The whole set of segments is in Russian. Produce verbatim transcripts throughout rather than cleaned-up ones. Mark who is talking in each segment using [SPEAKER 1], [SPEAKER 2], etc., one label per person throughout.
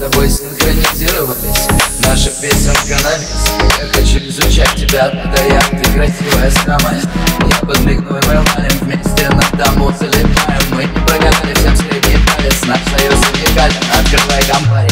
[SPEAKER 1] тобой синхронизировались. Наша песенка на вес. Я хочу изучать тебя, да я, ты красивая самая. Я подмигну и мы валим вместе на тому залипаем. Мы не прогадали всем средний палец. Наш союз уникален, открывай компанию.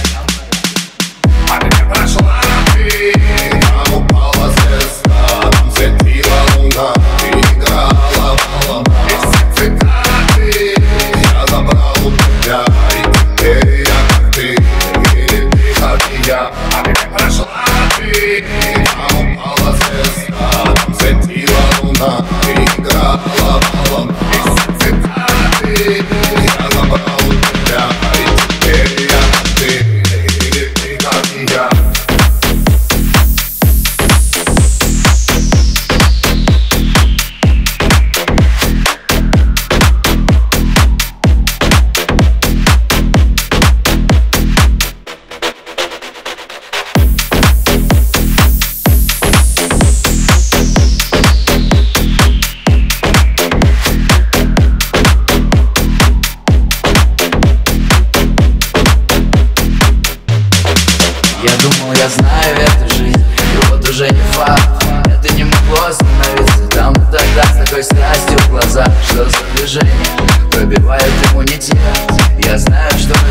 [SPEAKER 2] А ты прошла ты, там упала звезда, там светила луна, ты играла валом. И все цитаты я забрал у тебя, и теперь я как ты, или ты как и я. А ты прошла ты, там упала звезда, там светила луна, ты играла валом. И все цитаты я забрал у тебя, и теперь я как ты.
[SPEAKER 1] Я думал, я знаю эту жизнь, и вот уже не факт. Это не могло остановиться. Там и тогда с такой страстью в глазах. Что за движение пробивает иммунитет? Я знаю, что